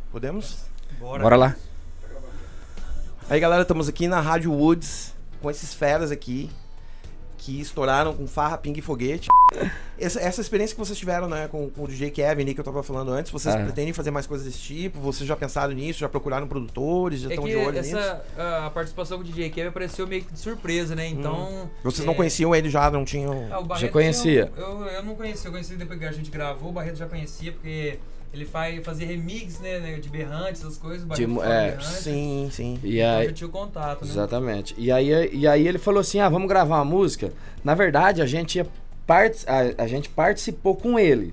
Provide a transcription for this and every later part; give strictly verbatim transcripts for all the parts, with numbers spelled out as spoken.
Podemos? Bora, Bora lá. Aí, galera, estamos aqui na Rádio Woods com esses feras aqui que estouraram com Farra, Pinga e Foguete. Essa, essa experiência que vocês tiveram, né, com, com o D J Kevin ali, que eu tava falando antes, vocês ah. pretendem fazer mais coisas desse tipo? Vocês já pensaram nisso? Já procuraram produtores? Já é estão de olho essa, nisso? A, a participação com o D J Kevin apareceu meio que de surpresa, né? Então... Hum. Vocês é... não conheciam ele já? Não tinham... Ah, já conhecia? Tinha, eu, eu não conhecia. Eu conheci depois que a gente gravou. O Barreto já conhecia, porque... Ele faz, fazia remix, né, de berrantes, essas coisas. De, é, sim, sim. E então aí, já tinha o contato, né? Exatamente. E aí, e aí ele falou assim, ah, vamos gravar uma música. Na verdade, a gente, ia part... a, a gente participou com ele.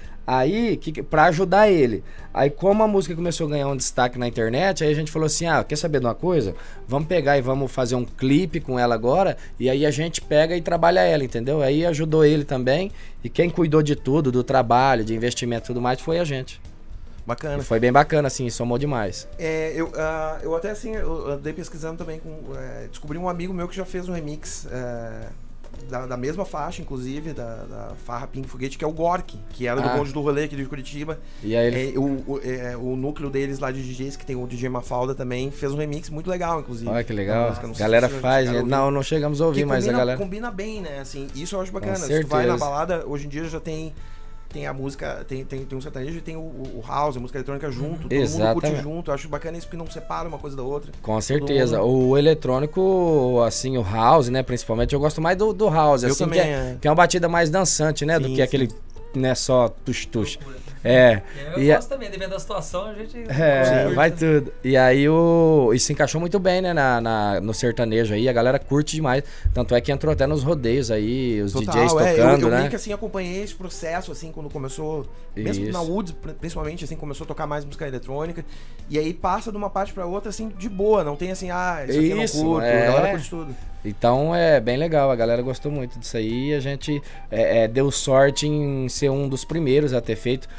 Aí, que, pra ajudar ele. Aí, como a música começou a ganhar um destaque na internet, aí a gente falou assim, ah, quer saber de uma coisa? Vamos pegar e vamos fazer um clipe com ela agora, e aí a gente pega e trabalha ela, entendeu? Aí ajudou ele também, e quem cuidou de tudo, do trabalho, de investimento e tudo mais, foi a gente. Bacana. E foi bem bacana, assim, somou demais. É, eu, uh, eu até, assim, eu andei pesquisando também, com, uh, descobri um amigo meu que já fez um remix... Uh, Da, da mesma faixa, inclusive, da, da Farra, Pinga e Foguete, que é o Gork, que era do ah. bonde do rolê aqui de Curitiba. E aí ele... é, o, o, é, o núcleo deles lá de D Js, que tem o D J Mafalda também, fez um remix muito legal, inclusive. Olha que legal. Música, a galera se faz, né? Não, não chegamos a ouvir, que mas combina, a galera... combina bem, né? Assim, isso eu acho bacana. Com Se tu certeza. vai na balada, hoje em dia já tem... Tem a música, tem, tem, tem um sertanejo e tem o, o house, a música eletrônica junto, todo Exatamente. mundo curte junto. Eu acho bacana isso, porque não separa uma coisa da outra. Com certeza. Mundo... O eletrônico, assim, o house, né, principalmente, eu gosto mais do, do house, eu assim, também, que, é, é. que é uma batida mais dançante, né, sim, do que sim. aquele, né, só tush-tush. É. Eu e gosto a... também, dependendo da situação, a gente... É, vai tudo. E aí o... E se encaixou muito bem, né, na, na, no sertanejo aí, a galera curte demais. Tanto é que entrou até nos rodeios aí, os Total, D Js é. tocando, eu, eu né? meio que, assim, acompanhei esse processo, assim, quando começou... Mesmo Isso. na Woods, principalmente, assim, começou a tocar mais música eletrônica. E aí passa de uma parte pra outra, assim, de boa. Não tem assim, ah, isso aqui Isso, eu não curto. é. A galera curte tudo. Então é bem legal, a galera gostou muito disso aí. A gente é, é, deu sorte em ser um dos primeiros a ter feito.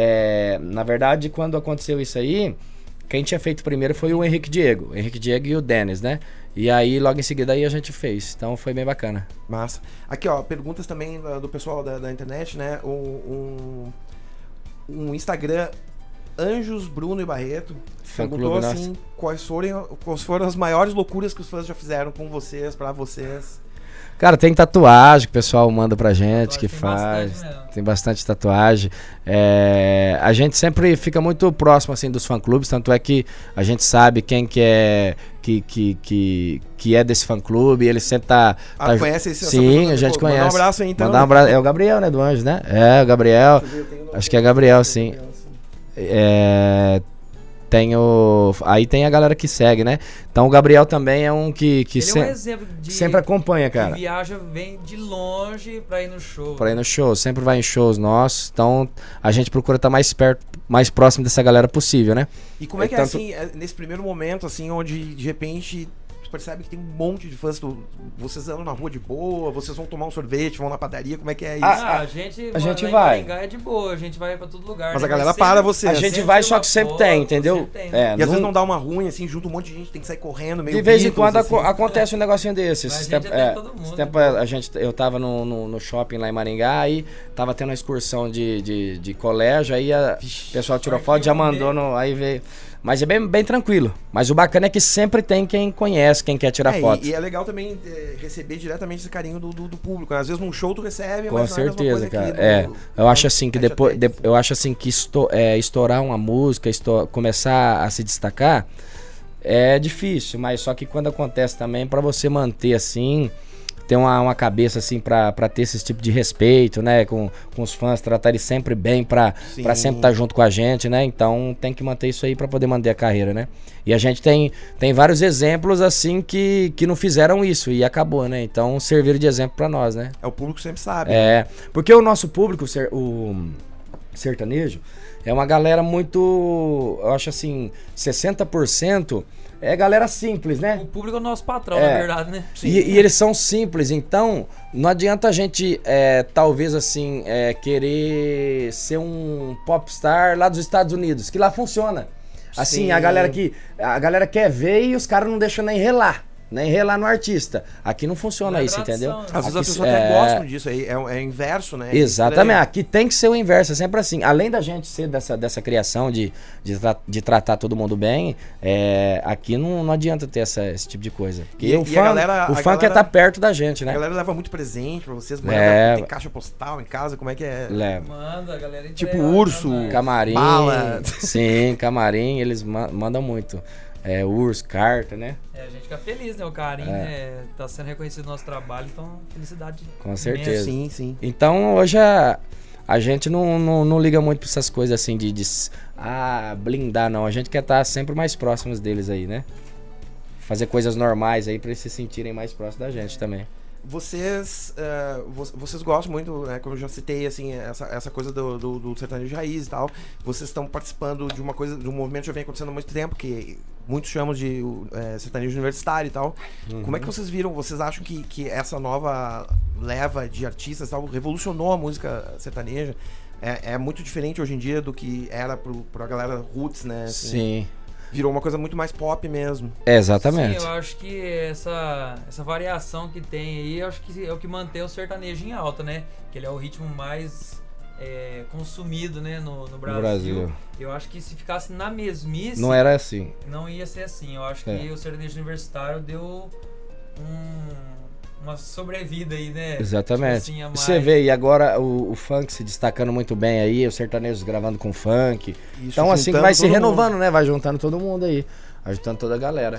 É, na verdade, quando aconteceu isso aí, quem tinha feito primeiro foi o Henrique Diego. O Henrique Diego e o Dennis, né? E aí, logo em seguida, aí a gente fez. Então foi bem bacana. Massa. Aqui, ó, perguntas também do pessoal da, da internet, né? Um, um, um Instagram, Anjos, Bruno e Barreto, perguntou assim, quais foram, quais foram as maiores loucuras que os fãs já fizeram com vocês, pra vocês. Cara, tem tatuagem que o pessoal manda pra gente, que tem faz. Bastante tem bastante tatuagem. É, a gente sempre fica muito próximo assim dos fã-clubes, tanto é que a gente sabe quem que é que, que, que, que é desse fã-clube, ele sempre tá... Ah, tá conhece esse? Sim, a gente pô, conhece. Mandar um abraço aí, então. Mandar um abraço. É o Gabriel, né, do Anjo, né? É, o Gabriel. Acho que é Gabriel, sim. É... Tem o... Aí tem a galera que segue, né? Então o Gabriel também é um que, que Ele se... é um exemplo de... sempre acompanha, cara. Que viaja, vem de longe pra ir no show. Pra ir no show, sempre vai em shows nossos. Então a gente procura estar mais perto, mais próximo dessa galera possível, né? E como é, é que tanto... é assim, é nesse primeiro momento, assim, onde de repente tu percebe que tem um monte de fãs, tu, vocês andam na rua de boa, vocês vão tomar um sorvete, vão na padaria, como é que é isso? Ah, a gente, a gente lá vai. em Maringá é de boa, a gente vai pra todo lugar. Mas né? a galera sempre, para você. A gente vai, só que sempre tem, entendeu? Tem, é, e às vezes não dá uma ruim, assim, junto um monte de gente, tem que sair correndo, meio de vez em Beatles, quando assim. ac acontece um negocinho desse. Esse tempo, é, todo mundo, esse tempo a gente, eu tava no, no, no shopping lá em Maringá, aí tava tendo uma excursão de, de, de colégio, aí a, o pessoal tirou foto, já mandou, no, aí veio... Mas é bem, bem tranquilo. Mas o bacana é que sempre tem quem conhece, quem quer tirar é, foto. E, e é legal também é, receber diretamente esse carinho do, do, do público. Às vezes num show tu recebe, Com mas certeza, não é cara. Do, é, eu acho assim que Fecha depois, de, Tênis. eu acho assim que esto, é, estourar uma música, esto, começar a se destacar é difícil, mas só que quando acontece também para você manter assim, ter uma, uma cabeça assim pra, pra ter esse tipo de respeito, né, com, com os fãs, tratar eles sempre bem pra, pra sempre estar junto com a gente, né, então tem que manter isso aí pra poder manter a carreira, né. E a gente tem, tem vários exemplos assim que, que não fizeram isso e acabou, né, então serviram de exemplo pra nós, né. É, o público sempre sabe. É, porque o nosso público, o sertanejo, é uma galera muito, eu acho assim, sessenta por cento é galera simples, né? O público é o nosso patrão, É. na verdade, né? E, e eles são simples, então não adianta a gente, é, talvez assim, é, querer ser um popstar lá dos Estados Unidos, que lá funciona. Assim, Sim. a galera que a galera quer ver e os caras não deixam nem relar. nem relar no artista. Aqui não funciona Não é isso, tradição, entendeu? né? Às vezes Aqui, as pessoas é, até gostam disso aí, é, é inverso, né? Exatamente, aqui tem que ser o inverso, é sempre assim. Além da gente ser dessa, dessa criação de, de, tra de tratar todo mundo bem, é, aqui não, não adianta ter essa, esse tipo de coisa. Porque E- o e fã, a galera- o a fã galera- quer estar perto da gente, A né? galera leva muito presente pra vocês, manda, Leva. tem caixa postal em casa, como é que é? Leva. Manda, a galera Tipo entrega, urso, manda. Camarim, Bala. sim, camarim, eles ma mandam muito. É, urso, carta, né? É, a gente fica feliz, né? O carinho, É. né? Tá sendo reconhecido o nosso trabalho, então felicidade. Com imensa. certeza. Sim, sim. Então hoje a, a gente não, não, não liga muito pra essas coisas assim de, de ah, blindar, não. A gente quer estar sempre mais próximos deles aí, né? Fazer coisas normais aí pra eles se sentirem mais próximos da gente também. Vocês, eh, vo- vocês gostam muito, né, como eu já citei, assim, essa, essa coisa do, do, do sertanejo de raiz e tal. Vocês estão participando de uma coisa, de um movimento que já vem acontecendo há muito tempo, que muitos chamam de eh, sertanejo universitário e tal. Como é que vocês viram, vocês acham que, que essa nova leva de artistas e tal revolucionou a música sertaneja? É, é muito diferente hoje em dia do que era pro, pra galera roots, né? assim? Sim, Virou uma coisa muito mais pop mesmo. é, exatamente. Sim, eu acho que essa, essa variação que tem aí, eu acho que é o que mantém o sertanejo em alta, né? Que ele é o ritmo mais é, consumido, né, no, no Brasil. Brasil. Eu acho que se ficasse na mesmice, Não era assim. não ia ser assim. Eu acho que É. o sertanejo universitário deu um- uma sobrevida aí, né? Exatamente. Tipo assim, a Você mais. vê, e agora o, o funk se destacando muito bem aí, os sertanejos gravando com funk. Isso, Então assim que juntando vai se todo renovando, mundo. né? Vai juntando todo mundo aí. Vai juntando toda a galera.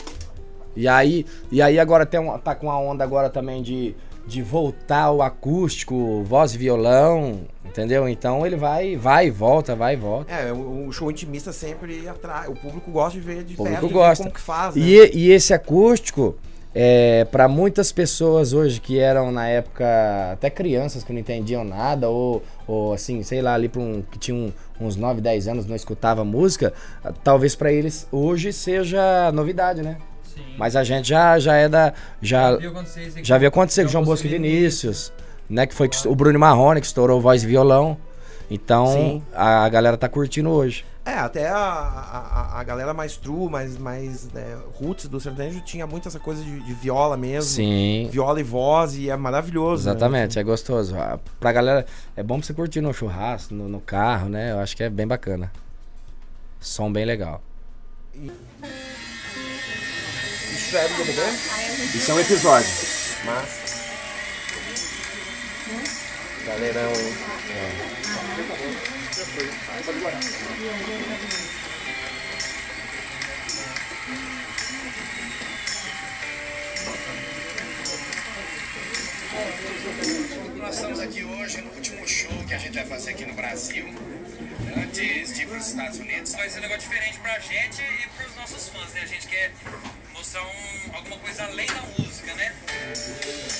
E aí, e aí agora tem uma, tá com a onda agora também de, de voltar o acústico, voz e violão, entendeu? Então ele vai, vai e volta, vai e volta. É, o, o show intimista sempre atrai. O público gosta de ver de O público perto, de gosta. ver como que faz, né? E, e esse acústico, é, para muitas pessoas hoje que eram na época até crianças que não entendiam nada, ou, ou assim, sei lá, ali pra um, que tinham uns nove, dez anos, não escutava música, talvez para eles hoje seja novidade, né? Sim. Mas a gente já, já é da. Já, viu acontecer isso aqui? já viu acontecer com João Bosco e Vinícius, né? Que foi que, o Bruno Marrone que estourou voz e violão. Então Sim. a, a galera tá curtindo hoje. É, até a, a, a galera mais true, mais, mais né, roots do sertanejo tinha muito essa coisa de, de viola mesmo. Sim. Viola e voz, e é maravilhoso. Exatamente, Né? é gostoso. Ah, Pra galera, é bom pra você curtir no churrasco, no, no carro, né? Eu acho que é bem bacana. Som bem legal. Isso é do D V D? Isso é um episódio. Mas. Galerão, hein? Nós estamos aqui hoje no último show que a gente vai fazer aqui no Brasil, antes de ir para os Estados Unidos. Vai ser um negócio diferente pra gente e pros nossos fãs, né? A gente quer mostrar um, alguma coisa além da música, né?